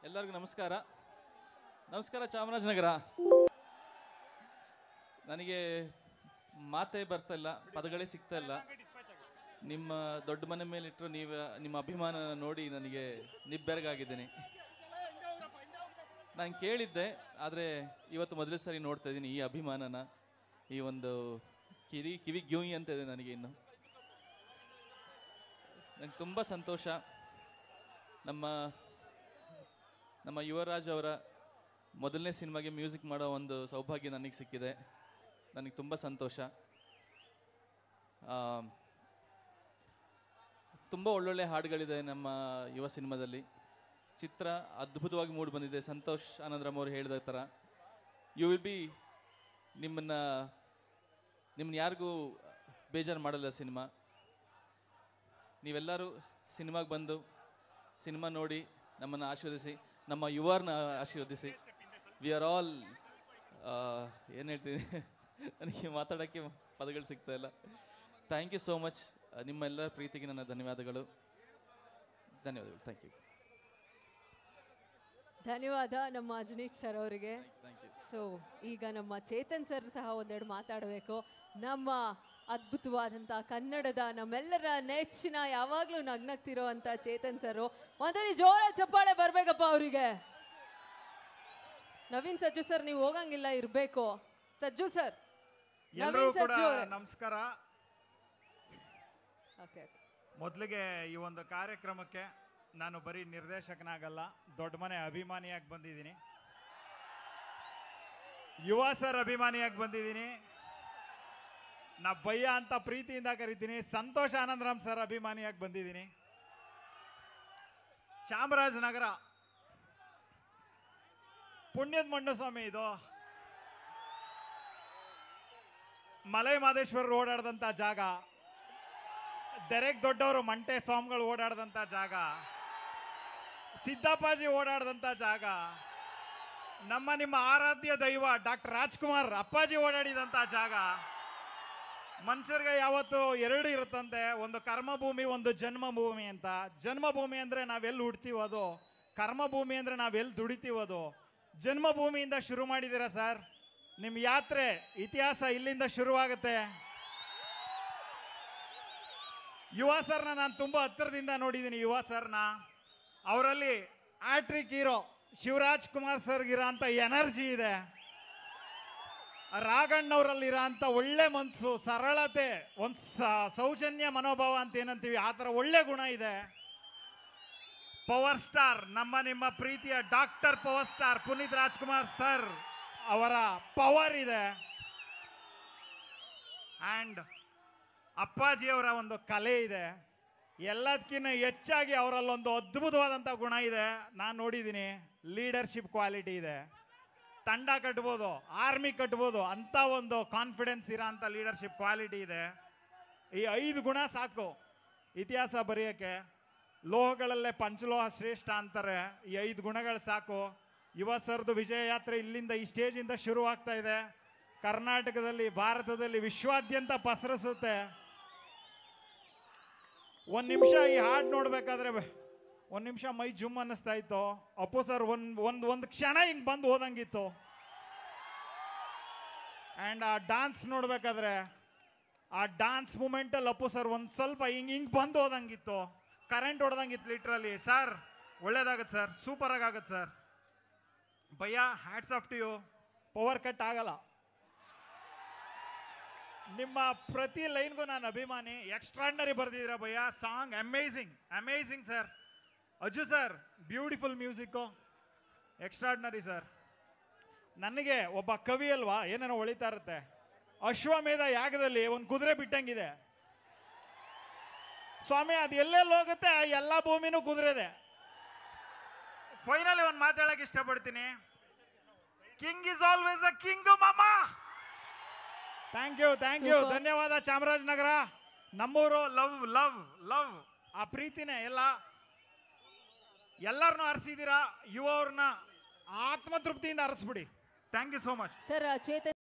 ಎಲ್ಲರಿಗೂ ನಮಸ್ಕಾರ. ನಮಸ್ಕಾರ ಚಾಮರಾಜನಗರ. ನನಗೆ ಮಾತೇ ಬರ್ತಾ ಇಲ್ಲ, ಪದಗಳೇ ಸಿಗ್ತಾ ಇಲ್ಲ. ನಿಮ್ಮ ದೊಡ್ಡ ಮನೆ ಮೇಲಿಟ್ಟರು ನಿಮ್ಮ ಅಭಿಮಾನ ನೋಡಿ ನನಗೆ ನಿಬ್ಬೆರಗಾಗಿದ್ದೀನಿ. ನಾನು ಕೇಳಿದ್ದೆ, ಆದರೆ ಇವತ್ತು ಮೊದಲೇ ಸರಿ ನೋಡ್ತಾ ಇದ್ದೀನಿ ಈ ಅಭಿಮಾನನ. ಈ ಒಂದು ಕಿವಿ ಗ್ಯೂಯಿ ಅಂತ ಇದೆ ನನಗೆ. ಇನ್ನು ನಂಗೆ ತುಂಬ ಸಂತೋಷ. ನಮ್ಮ ಯುವರಾಜ್ ಅವರ ಮೊದಲನೇ ಸಿನಿಮಾಗೆ ಮ್ಯೂಸಿಕ್ ಮಾಡೋ ಒಂದು ಸೌಭಾಗ್ಯ ನನಗೆ ಸಿಕ್ಕಿದೆ. ನನಗೆ ತುಂಬ ಸಂತೋಷ. ತುಂಬ ಒಳ್ಳೊಳ್ಳೆ ಹಾಡುಗಳಿದೆ ನಮ್ಮ ಯುವ ಸಿನಿಮಾದಲ್ಲಿ. ಚಿತ್ರ ಅದ್ಭುತವಾಗಿ ಮೂಡಿ ಬಂದಿದೆ. ಸಂತೋಷ್ ಆನಂದರಾಮ್ ಅವರು ಹೇಳಿದ ಥರ ಯು ವಿಲ್ ಬಿ ನಿಮ್ಮನ್ನ ಯಾರಿಗೂ ಬೇಜಾರು ಮಾಡಲ್ಲ ಸಿನಿಮಾ. ನೀವೆಲ್ಲರೂ ಸಿನಿಮಾಗೆ ಬಂದು ಸಿನಿಮಾ ನೋಡಿ ನಮ್ಮನ್ನು ಆಶೀರ್ವದಿಸಿ, ನಮ್ಮ ಯುವರ್ನ ಆಶೀರ್ವದಿಸಿ. ವಿ ಆರ್ ಆಲ್ ಏನು ಹೇಳ್ತೀನಿ, ನನಗೆ ಮಾತಾಡೋಕ್ಕೆ ಪದಗಳು ಸಿಗ್ತಾ ಇಲ್ಲ. Thank you so much. ನಿಮ್ಮೆಲ್ಲರ ಪ್ರೀತಿಗೆ ನನ್ನ ಧನ್ಯವಾದಗಳು. Thank you. ಧನ್ಯವಾದ ನಮ್ಮ ಅಜನೀಶ್ ಸರ್ ಅವರಿಗೆ. ಸೊ ಈಗ ನಮ್ಮ ಚೇತನ್ ಸರ್ ಸಹ ಒಂದೆರಡು ಮಾತಾಡಬೇಕು. ನಮ್ಮ ಅದ್ಭುತವಾದಂಥ ಕನ್ನಡದ ನಮ್ಮೆಲ್ಲರ ನೆಚ್ಚಿನ ಯಾವಾಗಲೂ ನಗ್ನಗ್ತಿರೋ ಅಂತ ಚೇತನ್ ಸರ್, ಒಂದ್ಸತಿ ಜೋರ ಚಪ್ಪಾಳೆ ಬರ್ಬೇಕಪ್ಪ ಅವರಿಗೆ. ನವೀನ್ ಸಜ್ಜು ಸರ್ ನೀವು ಹೋಗಂಗಿಲ್ಲ, ಇರಬೇಕು. ಸಜ್ಜು ಸರ್, ಎಲ್ಲರೂ ಕೂಡ ನಮಸ್ಕಾರ. ಓಕೆ, ಮೊದಲಿಗೆ ಈ ಒಂದು ಕಾರ್ಯಕ್ರಮಕ್ಕೆ ನಾನು ಬರೀ ನಿರ್ದೇಶಕನಾಗಲ್ಲ, ದೊಡ್ಡ ಮನೆ ಅಭಿಮಾನಿಯಾಗಿ ಬಂದಿದ್ದೀನಿ, ಯುವ ಸರ್ ಅಭಿಮಾನಿಯಾಗಿ ಬಂದಿದ್ದೀನಿ. ನಾ ಭಯ್ಯ ಅಂತ ಪ್ರೀತಿಯಿಂದ ಕರಿತೀನಿ. ಸಂತೋಷ್ ಆನಂದರಾಮ್ ಸರ್ ಅಭಿಮಾನಿಯಾಗಿ ಬಂದಿದ್ದೀನಿ. ಚಾಮರಾಜನಗರ ಪುಣ್ಯದ ಮಣ್ಣು ಸ್ವಾಮಿ ಇದು. ಮಲೈ ಮಾದೇಶ್ವರರು ಓಡಾಡ್ದಂಥ ಜಾಗ, ದೆರೆಕ್ ದೊಡ್ಡವರು ಮಂಟೆ ಸ್ವಾಮಿಗಳು ಓಡಾಡ್ದಂಥ ಜಾಗ, ಸಿದ್ದಪ್ಪಾಜಿ ಓಡಾಡ್ದಂಥ ಜಾಗ, ನಿಮ್ಮ ಆರಾಧ್ಯ ದೈವ ಡಾಕ್ಟರ್ ರಾಜ್ಕುಮಾರ್ ಅಪ್ಪಾಜಿ ಓಡಾಡಿದಂಥ ಜಾಗ. ಮನುಷ್ಯರಿಗೆ ಯಾವತ್ತು ಎರಡು ಇರುತ್ತಂತೆ, ಒಂದು ಕರ್ಮಭೂಮಿ, ಒಂದು ಜನ್ಮಭೂಮಿ ಅಂತ. ಜನ್ಮಭೂಮಿ ಅಂದರೆ ನಾವೆಲ್ಲಿ ಹುಡ್ತೀವೋ ಅದು, ಕರ್ಮಭೂಮಿ ಅಂದರೆ ನಾವೆಲ್ಲಿ ದುಡಿತೀವೋ ಅದು. ಜನ್ಮಭೂಮಿಯಿಂದ ಶುರು ಮಾಡಿದ್ದೀರಾ ಸರ್, ನಿಮ್ಮ ಯಾತ್ರೆ ಇತಿಹಾಸ ಇಲ್ಲಿಂದ ಶುರುವಾಗುತ್ತೆ. ಯುವ ಸರ್ನ ನಾನು ತುಂಬ ಹತ್ತಿರದಿಂದ ನೋಡಿದ್ದೀನಿ. ಯುವ ಸರ್ನ, ಅವರಲ್ಲಿ ಆಟ್ರಿಕ್ ಹೀರೋ ಶಿವರಾಜ್ ಕುಮಾರ್ ಸರ್ಗಿರೋ ಅಂಥ ಎನರ್ಜಿ ಇದೆ. ರಾಘಣ್ಣವರಲ್ಲಿರೋ ಅಂಥ ಒಳ್ಳೆ ಮನಸ್ಸು, ಸರಳತೆ, ಒಂದು ಸೌಜನ್ಯ ಮನೋಭಾವ ಅಂತ ಏನಂತೀವಿ, ಆ ಥರ ಒಳ್ಳೆ ಗುಣ ಇದೆ. ಪವರ್ ಸ್ಟಾರ್, ನಿಮ್ಮ ಪ್ರೀತಿಯ doctor power star Puneeth Rajkumar sir ಅವರ ಪವರ್ ಇದೆ. ಆ್ಯಂಡ್ ಅಪ್ಪಾಜಿಯವರ ಒಂದು ಕಲೆ ಇದೆ. ಎಲ್ಲದಕ್ಕಿಂತ ಹೆಚ್ಚಾಗಿ ಅವರಲ್ಲೊಂದು ಅದ್ಭುತವಾದಂಥ ಗುಣ ಇದೆ, ನಾನು ನೋಡಿದ್ದೀನಿ. ಲೀಡರ್ಶಿಪ್ ಕ್ವಾಲಿಟಿ ಇದೆ. ತಂಡ ಕಟ್ಬೋದು, ಆರ್ಮಿ ಕಟ್ಬೋದು, ಅಂಥ ಒಂದು ಕಾನ್ಫಿಡೆನ್ಸ್ ಇರೋ ಅಂಥ ಲೀಡರ್ಶಿಪ್ ಕ್ವಾಲಿಟಿ ಇದೆ. ಈ 5 ಗುಣ ಸಾಕು ಇತಿಹಾಸ ಬರೆಯೋಕ್ಕೆ. ಲೋಹಗಳಲ್ಲೇ ಪಂಚಲೋಹ ಶ್ರೇಷ್ಠ ಅಂತಾರೆ. ಈ 5 ಗುಣಗಳು ಸಾಕು. ಯುವ ಸರ್ದು ವಿಜಯ ಯಾತ್ರೆ ಇಲ್ಲಿಂದ, ಈ ಸ್ಟೇಜಿಂದ ಶುರುವಾಗ್ತಾ ಇದೆ. ಕರ್ನಾಟಕದಲ್ಲಿ, ಭಾರತದಲ್ಲಿ, ವಿಶ್ವಾದ್ಯಂತ ಪಸರಿಸುತ್ತೆ. ಒಂದು ನಿಮಿಷ ಈ ಹಾಡು ನೋಡ್ಬೇಕಾದ್ರೆ ಒಂದು ನಿಮಿಷ ಮೈ ಜುಮ್ ಅನ್ನಿಸ್ತಾ ಇತ್ತು. ಅಪ್ಪು ಸರ್ ಒಂದು ಕ್ಷಣ ಹಿಂಗೆ ಬಂದು ಹೋದಂಗಿತ್ತು. ಆ್ಯಂಡ್ ಆ ಡಾನ್ಸ್ ನೋಡ್ಬೇಕಾದ್ರೆ, ಆ ಡಾನ್ಸ್ ಮೂಮೆಂಟಲ್ಲಿ ಅಪ್ಪು ಸರ್ ಒಂದು ಸ್ವಲ್ಪ ಹಿಂಗೆ ಬಂದು ಹೋದಂಗಿತ್ತು. ಕರೆಂಟ್ ಹೊಡೆದಂಗಿತ್ತು ಲಿಟ್ರಲಿ. ಸರ್ ಒಳ್ಳೇದಾಗತ್ತೆ ಸರ್, ಸೂಪರಾಗಿ ಆಗತ್ತೆ ಸರ್. ಭಯ್ಯ hats off to you. Power cut ಆಗಲ್ಲ. ನಿಮ್ಮ ಪ್ರತಿ ಲೈನ್ಗೂ ನಾನು ಅಭಿಮಾನಿ. ಎಕ್ಸ್ಟ್ರಾರ್ಡಿನರಿ ಬರ್ದಿದ್ದೀರ ಭಯ್ಯ. Song amazing, amazing sir. Ajju sir beautiful music, extraordinary sir. ನನಗೆ ಒಬ್ಬ ಕವಿ ಅಲ್ವಾ, ಏನೇನೋ ಹೊಳಿತಾ ಇರುತ್ತೆ. ಅಶ್ವಮೇಧ ಯಾಗದಲ್ಲಿ ಒಂದು ಕುದುರೆ ಬಿಟ್ಟಂಗಿದೆ ಸ್ವಾಮಿ, ಅದು ಎಲ್ಲೆಲ್ಲಿ ಹೋಗುತ್ತೆ ಎಲ್ಲ ಭೂಮಿನೂ ಕುದುರೆದೆ. ಫೈನಲಿ ಒಂದು ಮಾತಾಡಕ್ಕೆ ಇಷ್ಟಪಡ್ತೀನಿ. King is always a king ಮಾಮ. ಥ್ಯಾಂಕ್ ಯು, ಥ್ಯಾಂಕ್ ಯು, ಧನ್ಯವಾದ. ಚಾಮರಾಜನಗರ ನಮ್ಮೂರು. ಲವ್ ಲವ್ ಲವ್, ಆ ಪ್ರೀತಿನೇ ಎಲ್ಲರನ್ನೂ ಹರಿಸಿದ್ದೀರಾ. ಯುವವ್ರನ್ನ ಆತ್ಮತೃಪ್ತಿಯಿಂದ ಹರಿಸ್ಬಿಡಿ. Thank you so much sir. Chetan